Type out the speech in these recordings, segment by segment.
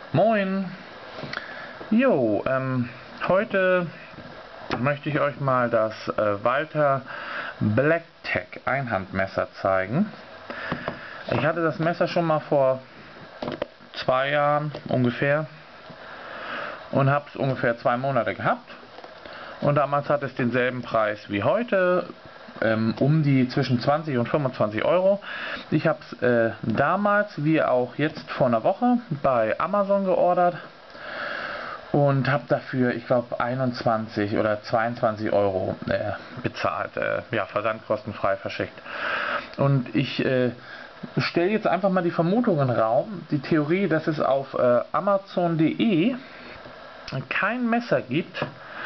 Moin! Jo, heute möchte ich euch mal das Walther Blacktech Einhandmesser zeigen. Ich hatte das Messer schon mal vor 2 Jahren ungefähr und habe es ungefähr 2 Monate gehabt. Und damals hat es denselben Preis wie heute, um die zwischen 20 und 25 Euro. Ich habe es damals wie auch jetzt vor einer Woche bei Amazon geordert und habe dafür, ich glaube, 21 oder 22 Euro bezahlt, ja, versandkostenfrei verschickt. Und ich stelle jetzt einfach mal die Vermutung in den Raum, die Theorie, dass es auf Amazon.de kein Messer gibt,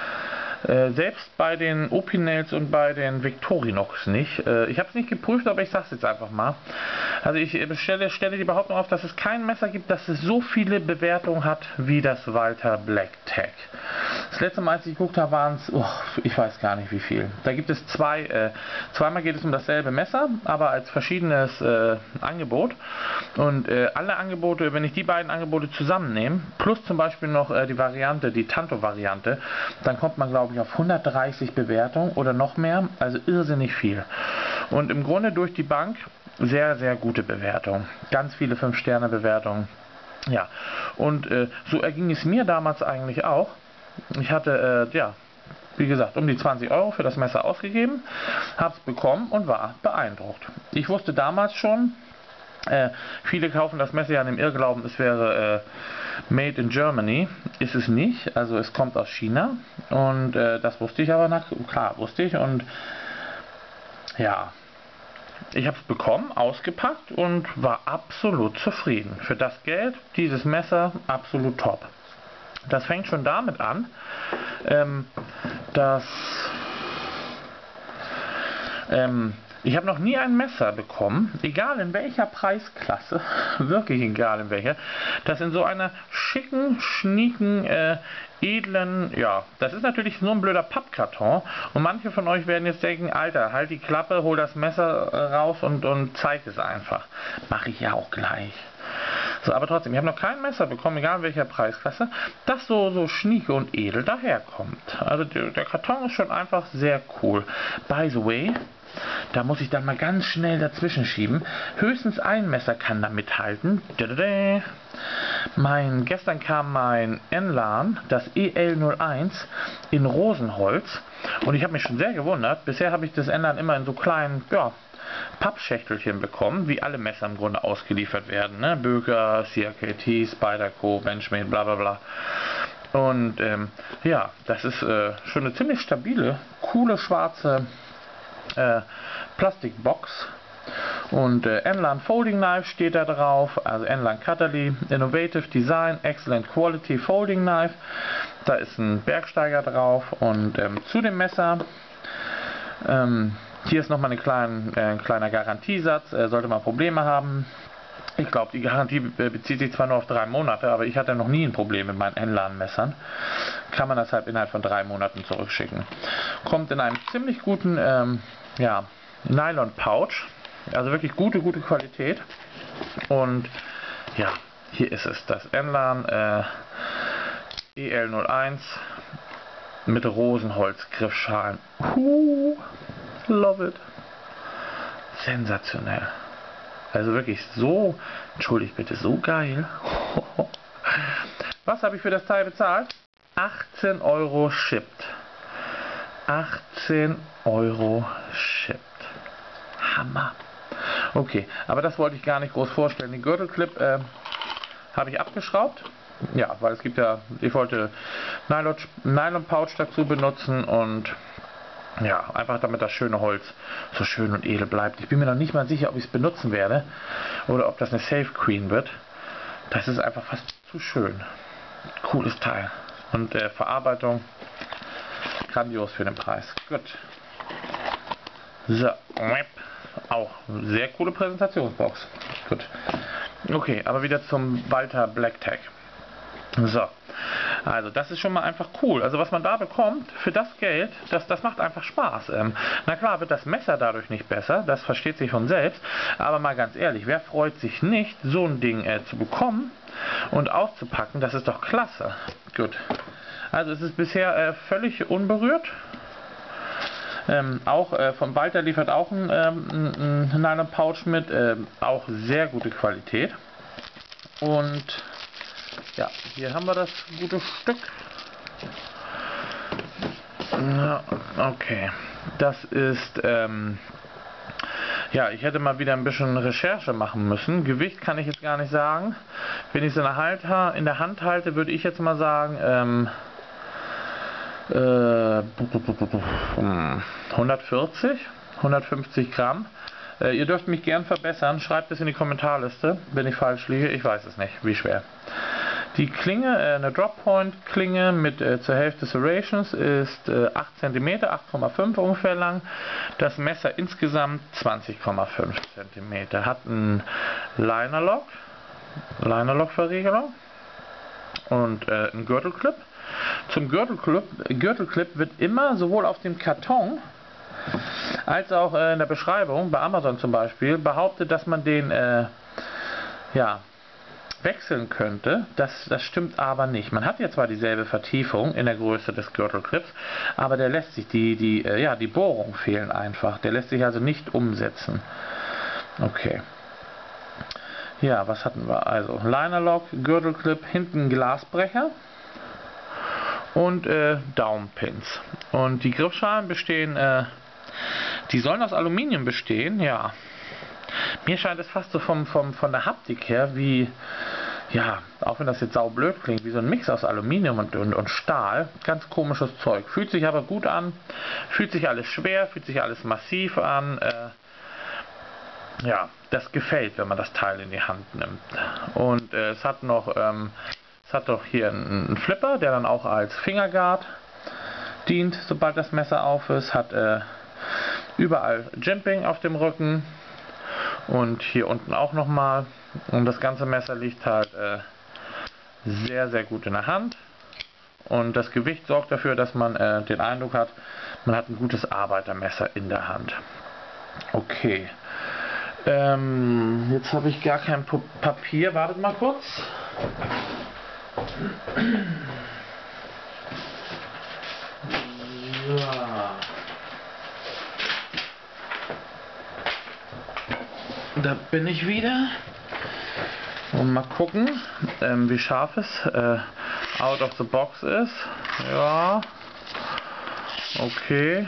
selbst bei den Opinels und bei den Victorinox nicht. Ich habe es nicht geprüft, aber ich sage es jetzt einfach mal. Also ich stelle die Behauptung auf, dass es kein Messer gibt, das es so viele Bewertungen hat wie das Walther Blacktech. Das letzte Mal, als ich geguckt habe, waren es, ich weiß gar nicht wie viel. Da gibt es zweimal geht es um dasselbe Messer, aber als verschiedenes Angebot. Und alle Angebote, wenn ich die beiden Angebote zusammennehme, plus zum Beispiel noch die Variante, die Tanto-Variante, dann kommt man, glaube ich, auf 130 Bewertungen oder noch mehr, also irrsinnig viel. Und im Grunde durch die Bank sehr, sehr gute Bewertungen. Ganz viele 5-Sterne-Bewertungen. Ja, und so erging es mir damals eigentlich auch. Ich hatte, ja, wie gesagt, um die 20 Euro für das Messer ausgegeben, habe es bekommen und war beeindruckt. Ich wusste damals schon, viele kaufen das Messer ja in dem Irrglauben, es wäre made in Germany. Ist es nicht, also es kommt aus China und das wusste ich aber, klar wusste ich, und ja, ich habe es bekommen, ausgepackt und war absolut zufrieden. Für das Geld, dieses Messer, absolut top. Das fängt schon damit an, dass ich habe noch nie ein Messer bekommen, egal in welcher Preisklasse, wirklich egal in welcher, das in so einer schicken, schnieken, edlen, ja, das ist natürlich nur ein blöder Pappkarton und manche von euch werden jetzt denken, Alter, halt die Klappe, hol das Messer raus und zeig es einfach. Mache ich ja auch gleich. So, aber trotzdem, ich habe noch kein Messer bekommen, egal in welcher Preisklasse, das so schnieke und edel daherkommt. Also der Karton ist schon einfach sehr cool. By the way, da muss ich dann mal ganz schnell dazwischen schieben. Höchstens ein Messer kann da mithalten. Gestern kam mein Enlan, das EL01 in Rosenholz. Und ich habe mich schon sehr gewundert. Bisher habe ich das Enlan immer in so kleinen, ja, Pappschächtelchen bekommen, wie alle Messer im Grunde ausgeliefert werden. Ne? Böker, CRKT, Spyderco, Benchmade, bla bla bla. Und ja, das ist schon eine ziemlich stabile, coole schwarze Plastikbox. Und Enlan Folding Knife steht da drauf, also Enlan Cutterly, Innovative Design, Excellent Quality Folding Knife. Da ist ein Bergsteiger drauf und zu dem Messer hier ist nochmal ein kleiner Garantiesatz, sollte man Probleme haben. Ich glaube, die Garantie bezieht sich zwar nur auf 3 Monate, aber ich hatte noch nie ein Problem mit meinen Enlan-Messern. Kann man das halt innerhalb von 3 Monaten zurückschicken. Kommt in einem ziemlich guten ja, Nylon-Pouch, also wirklich gute Qualität. Und ja, hier ist es, das Enlan EL01 mit Rosenholz-Griffschalen. Love it. Sensationell. Also wirklich so, entschuldigt bitte, so geil. Was habe ich für das Teil bezahlt? 18 Euro shipped. 18 Euro shipped. Hammer. Okay, aber das wollte ich gar nicht groß vorstellen. Den Gürtelclip habe ich abgeschraubt. Ja, weil es gibt ja, ich wollte Nylon Pouch dazu benutzen und ja, einfach damit das schöne Holz so schön und edel bleibt. Ich bin mir noch nicht mal sicher, ob ich es benutzen werde oder ob das eine Safe Queen wird. Das ist einfach fast zu schön. Cooles Teil. Und Verarbeitung grandios für den Preis. Gut. So. Auch sehr coole Präsentationsbox. Gut. Okay, aber wieder zum Walther Blacktech. So. Also das ist schon mal einfach cool. Also was man da bekommt für das Geld, das macht einfach Spaß. Na klar wird das Messer dadurch nicht besser, das versteht sich von selbst. Aber mal ganz ehrlich, wer freut sich nicht, so ein Ding zu bekommen und auszupacken? Das ist doch klasse. Gut. Also es ist bisher völlig unberührt. Auch von Walter liefert auch ein Nylon Pouch mit, auch sehr gute Qualität. Und ja, hier haben wir das gute Stück. Ja, okay, das ist, ja, ich hätte mal wieder ein bisschen Recherche machen müssen. Gewicht kann ich jetzt gar nicht sagen. Wenn ich es in der Hand halte, würde ich jetzt mal sagen, 150 Gramm. Ihr dürft mich gern verbessern. Schreibt es in die Kommentarliste, wenn ich falsch liege. Ich weiß es nicht, wie schwer. Die Klinge, eine Drop-Point-Klinge mit zur Hälfte Serrations ist 8 cm, 8,5 ungefähr lang. Das Messer insgesamt 20,5 cm. Hat einen Liner-Lock-Verriegelung und einen Gürtelclip. Zum Gürtelclip wird immer sowohl auf dem Karton als auch in der Beschreibung, bei Amazon zum Beispiel, behauptet, dass man den ja, wechseln könnte. Das stimmt aber nicht. Man hat ja zwar dieselbe Vertiefung in der Größe des Gürtelclips, aber der lässt sich, die Bohrungen fehlen einfach. Der lässt sich also nicht umsetzen. Okay. Ja, was hatten wir? Also Liner-Lock, Gürtelclip, hinten Glasbrecher und Daumenpins. Und die Griffschalen bestehen, die sollen aus Aluminium bestehen, ja. Mir scheint es fast so von der Haptik her wie, ja, auch wenn das jetzt saublöd klingt, wie so ein Mix aus Aluminium und Stahl. Ganz komisches Zeug. Fühlt sich aber gut an, fühlt sich alles schwer, fühlt sich alles massiv an. Ja, das gefällt, wenn man das Teil in die Hand nimmt. Und es hat noch hier einen Flipper, der dann auch als Fingerguard dient, sobald das Messer auf ist. Hat überall Jimping auf dem Rücken und hier unten auch nochmal. Und das ganze Messer liegt halt sehr, sehr gut in der Hand. Und das Gewicht sorgt dafür, dass man den Eindruck hat, man hat ein gutes Arbeitermesser in der Hand. Okay. Jetzt habe ich gar kein Papier. Wartet mal kurz. So. Da bin ich wieder. Und mal gucken, wie scharf es out of the box ist. Ja. Okay.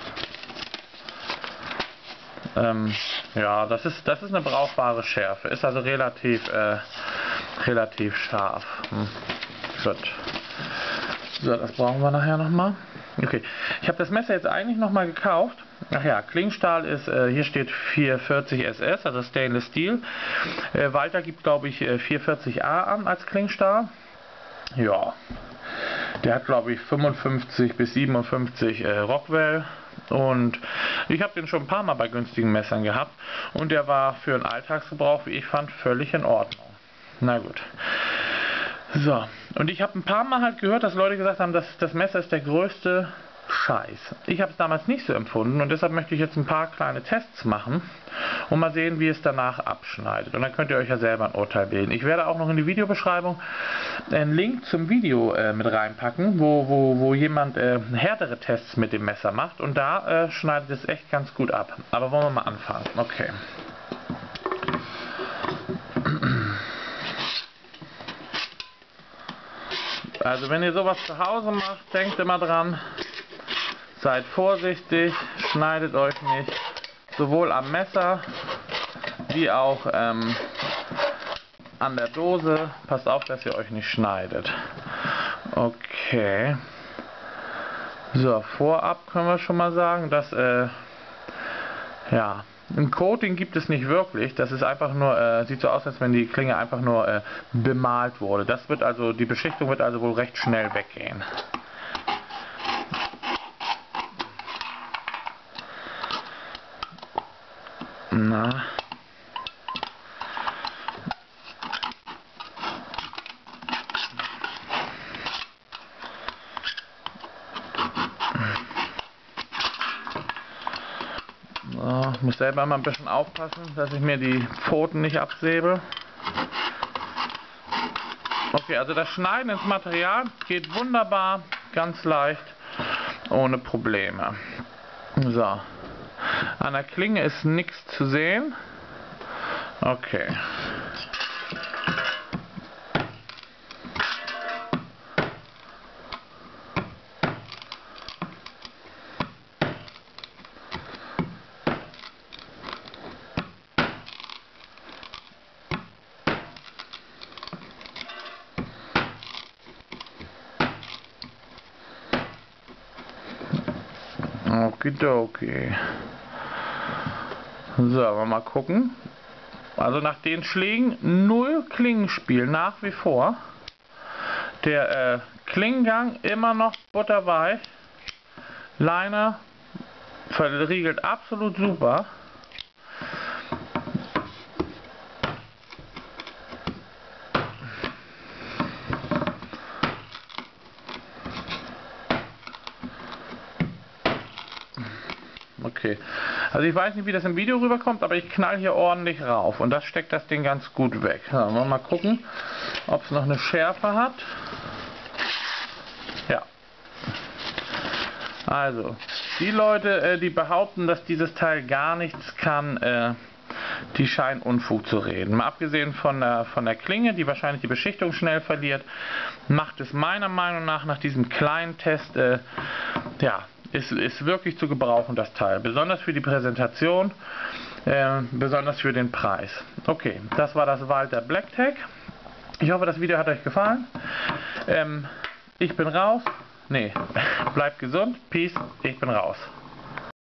Ja, das ist eine brauchbare Schärfe. Ist also relativ scharf. Gut. So, das brauchen wir nachher nochmal. Okay. Ich habe das Messer jetzt eigentlich nochmal gekauft. Ach ja, Klingstahl ist, hier steht 440 SS, also Stainless Steel. Walter gibt, glaube ich, 440A an als Klingstahl. Ja. Der hat, glaube ich, 55 bis 57 Rockwell. Und ich habe den schon ein paar Mal bei günstigen Messern gehabt. Und der war für einen Alltagsgebrauch, wie ich fand, völlig in Ordnung. Na gut. So. Und ich habe ein paar Mal halt gehört, dass Leute gesagt haben, dass das Messer ist der größte Scheiß. Ich habe es damals nicht so empfunden und deshalb möchte ich jetzt ein paar kleine Tests machen und mal sehen, wie es danach abschneidet. Und dann könnt ihr euch ja selber ein Urteil bilden. Ich werde auch noch in die Videobeschreibung einen Link zum Video mit reinpacken, wo jemand härtere Tests mit dem Messer macht und da schneidet es echt ganz gut ab. Aber wollen wir mal anfangen. Okay. Also wenn ihr sowas zu Hause macht, denkt immer dran, seid vorsichtig, schneidet euch nicht, sowohl am Messer wie auch an der Dose. Passt auf, dass ihr euch nicht schneidet. Okay. So, vorab können wir schon mal sagen, dass ja, ein Coating gibt es nicht wirklich. Das ist einfach nur, sieht so aus, als wenn die Klinge einfach nur bemalt wurde. Das wird also, die Beschichtung wird also wohl recht schnell weggehen. Na. muss selber mal ein bisschen aufpassen, dass ich mir die Pfoten nicht absäbel. Okay, also das Schneiden ins Material geht wunderbar, ganz leicht, ohne Probleme. So, an der Klinge ist nichts zu sehen. Okay. Okidoki. So, wollen wir mal gucken. Also nach den Schlägen 0 Klingenspiel nach wie vor. Der Klingengang immer noch butterweich. Liner verriegelt absolut super. Okay, also ich weiß nicht, wie das im Video rüberkommt, aber ich knall hier ordentlich rauf und das steckt das Ding ganz gut weg. So, wollen wir mal gucken, ob es noch eine Schärfe hat. Ja. Also, die Leute, die behaupten, dass dieses Teil gar nichts kann, die scheinen Unfug zu reden. Mal abgesehen von der Klinge, die wahrscheinlich die Beschichtung schnell verliert, macht es meiner Meinung nach diesem kleinen Test, ja, ist wirklich zu gebrauchen, das Teil. Besonders für die Präsentation, besonders für den Preis. Okay, das war das Walther BlackTech. Ich hoffe, das Video hat euch gefallen. Ich bin raus. Nee, bleibt gesund. Peace. Ich bin raus.